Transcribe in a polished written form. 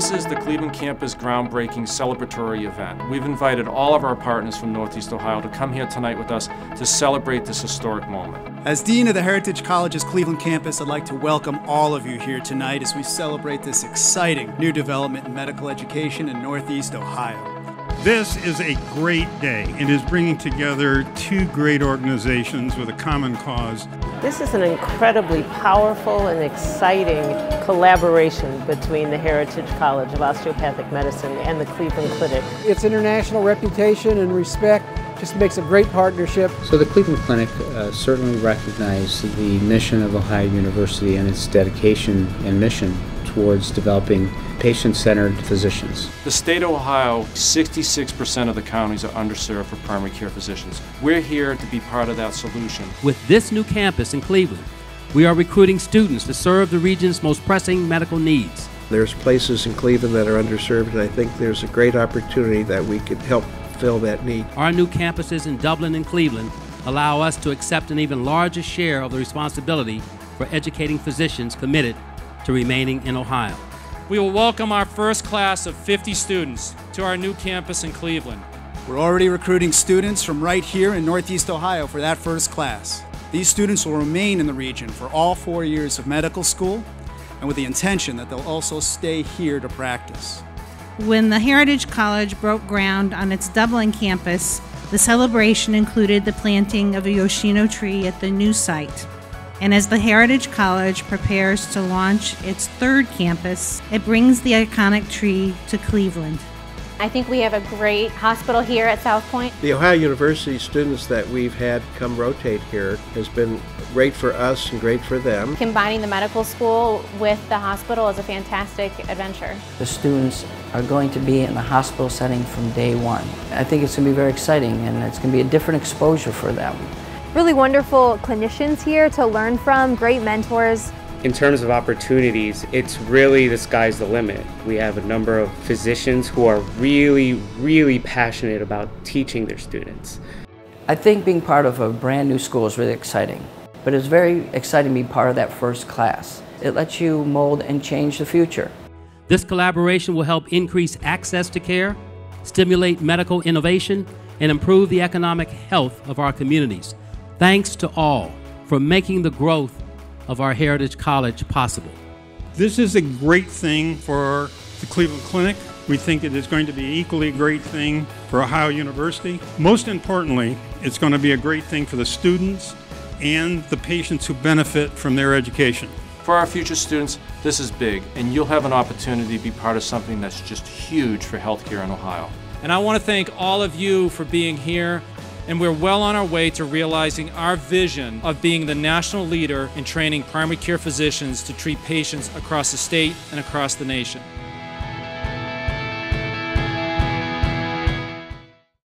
This is the Cleveland campus groundbreaking celebratory event. We've invited all of our partners from Northeast Ohio to come here tonight with us to celebrate this historic moment. As Dean of the Heritage College's Cleveland campus, I'd like to welcome all of you here tonight as we celebrate this exciting new development in medical education in Northeast Ohio. This is a great day. It is bringing together two great organizations with a common cause. This is an incredibly powerful and exciting collaboration between the Heritage College of Osteopathic Medicine and the Cleveland Clinic. Its international reputation and respect just makes a great partnership. So the Cleveland Clinic certainly recognized the mission of Ohio University and its dedication and mission towards developing patient-centered physicians. The state of Ohio, 66% of the counties are underserved for primary care physicians. We're here to be part of that solution. With this new campus in Cleveland, we are recruiting students to serve the region's most pressing medical needs. There's places in Cleveland that are underserved, and I think there's a great opportunity that we could help fill that need. Our new campuses in Dublin and Cleveland allow us to accept an even larger share of the responsibility for educating physicians committed to remaining in Ohio. We will welcome our first class of 50 students to our new campus in Cleveland. We're already recruiting students from right here in Northeast Ohio for that first class. These students will remain in the region for all 4 years of medical school, and with the intention that they'll also stay here to practice. When the Heritage College broke ground on its Dublin campus, the celebration included the planting of a Yoshino tree at the new site. And as the Heritage College prepares to launch its third campus, it brings the iconic tree to Cleveland. I think we have a great hospital here at South Point. The Ohio University students that we've had come rotate here has been great for us and great for them. Combining the medical school with the hospital is a fantastic adventure. The students are going to be in the hospital setting from day one. I think it's going to be very exciting, and it's going to be a different exposure for them. Really wonderful clinicians here to learn from, great mentors. In terms of opportunities, it's really the sky's the limit. We have a number of physicians who are really passionate about teaching their students. I think being part of a brand new school is really exciting, but it's very exciting to be part of that first class. It lets you mold and change the future. This collaboration will help increase access to care, stimulate medical innovation, and improve the economic health of our communities. Thanks to all for making the growth of our Heritage College possible. This is a great thing for the Cleveland Clinic. We think it is going to be an equally great thing for Ohio University. Most importantly, it's going to be a great thing for the students and the patients who benefit from their education. For our future students, this is big, and you'll have an opportunity to be part of something that's just huge for healthcare in Ohio. And I want to thank all of you for being here, and we're well on our way to realizing our vision of being the national leader in training primary care physicians to treat patients across the state and across the nation.